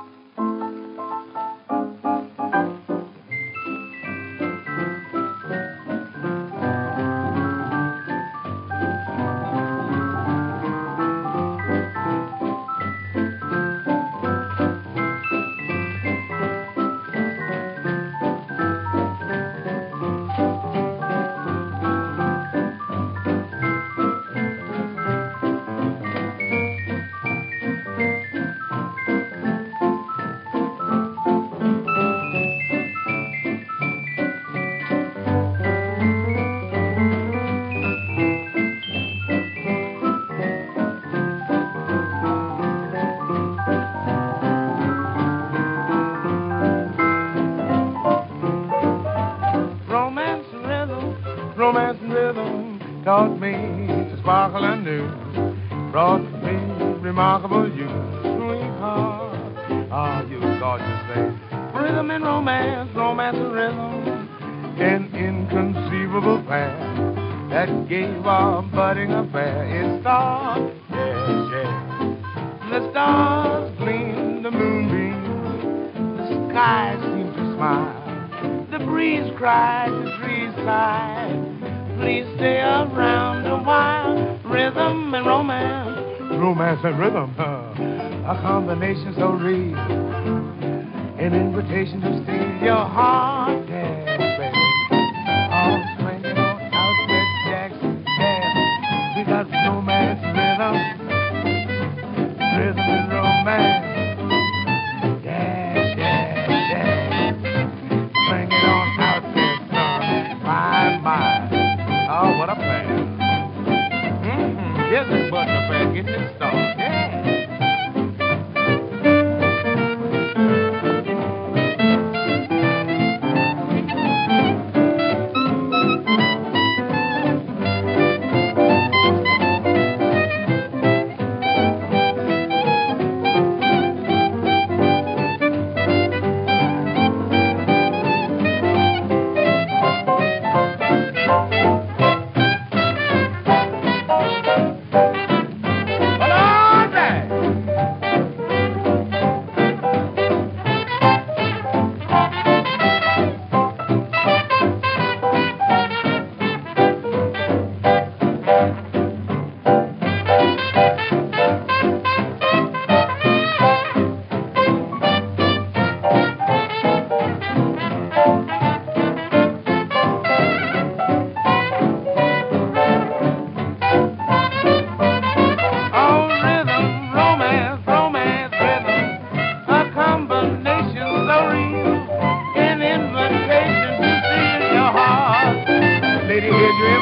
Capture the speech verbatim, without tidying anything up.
Romance and rhythm taught me to sparkle and new, brought me remarkable youth. Sweetheart, ah, you gorgeous thing. Rhythm and romance, romance and rhythm, an inconceivable pair that gave our budding affair its start. Yes, yes. The stars gleam, the moonbeam, the sky seems to smile. The breeze cried, the trees sighed. Please stay around a while. Rhythm and romance, romance and rhythm, huh? A combination so real, an invitation to steal your heart, yeah, baby. All swinging on out there, Jackson, yeah. We got romance, rhythm, rhythm and romance. Yes, yes, yes. Bring it on out there, son. My, my. Oh, what a plan. Mm-hmm. Here's this button affair getting it started. Yeah. Lady, here's your